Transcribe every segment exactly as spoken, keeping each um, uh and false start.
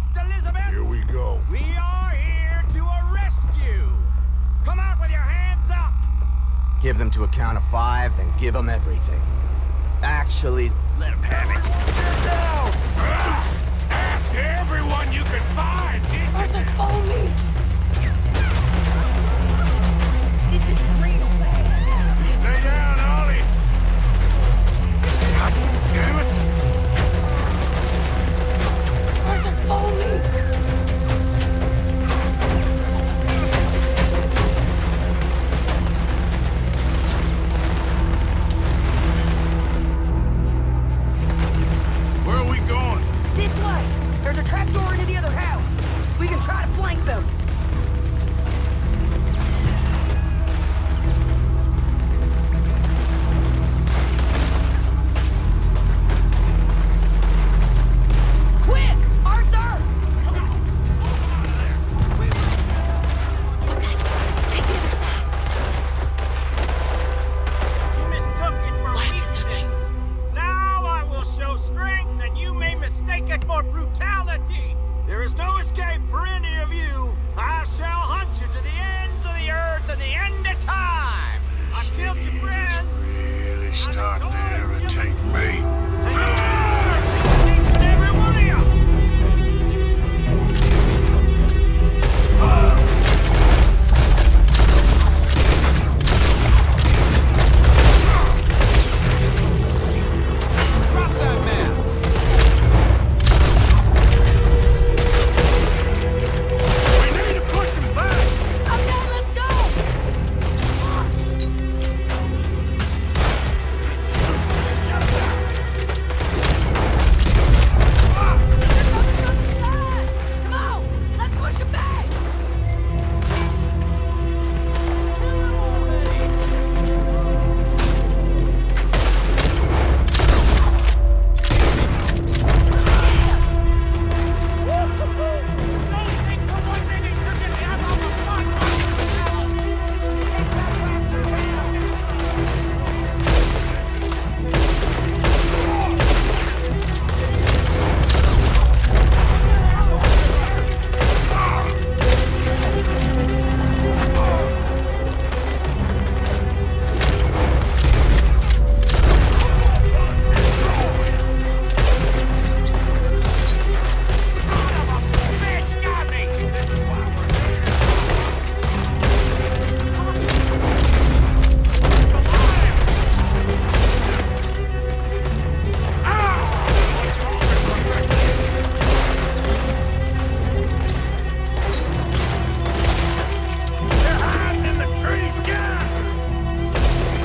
arrest Elizabeth? Here we go. We are here to arrest you. Come out with your hands up. Give them to a count of five, then give them everything. Actually, let them have it. Get down! Ah! Ask to everyone you could find, did you? Arthur, follow me! This is real bad. Just stay down, Ollie. God damn it! Arthur, follow me! Where are we going? This way! There's a trapdoor into the other house. We can try to flank them. Quick! Arthur! Okay, take the other side. You mistook it for Why weakness. Now I will show strength, and you may mistake it for brutality. There is no escape for any of you. I shall hunt you to the ends of the earth and the end of time. I killed your friends. Really starting to irritate me. And you each and every one of you. Drop that man. We need to push him back. Okay, let's go! Come on, let's push him back! Bitch, got me. They're hiding in the trees. Get out.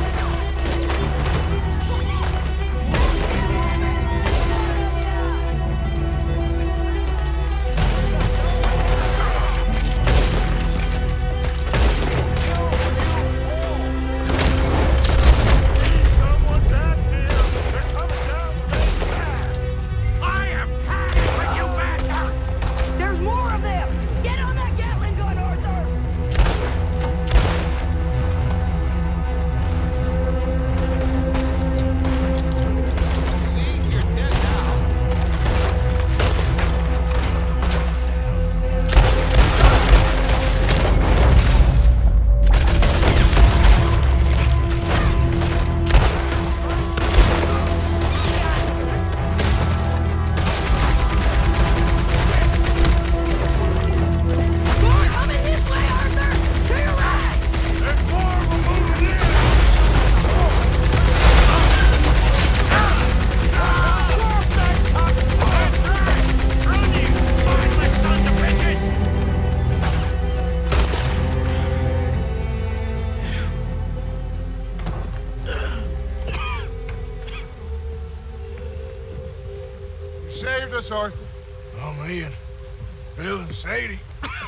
Someone down here. They're coming down the main path. I am coming with you bastards. There's more of them! Get on that Gatling gun, Arthur! See, you're dead now. More coming this way, Arthur! To your right! There's more of them moving in. That's right. Run, you spineless sons of bitches. You saved us, Arthur. Oh, me and Bill and Sadie.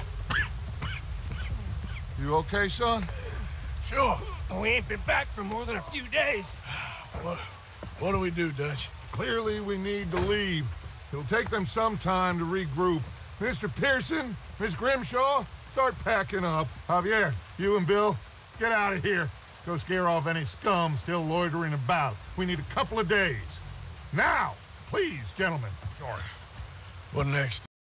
You okay, son? Sure. We ain't been back for more than a few days. What, what do we do, Dutch? Clearly, we need to leave. It'll take them some time to regroup. Mister Pearson, Miss Grimshaw, start packing up. Javier, you and Bill, get out of here. Go scare off any scum still loitering about. We need a couple of days. Now, please, gentlemen. Sure. What next?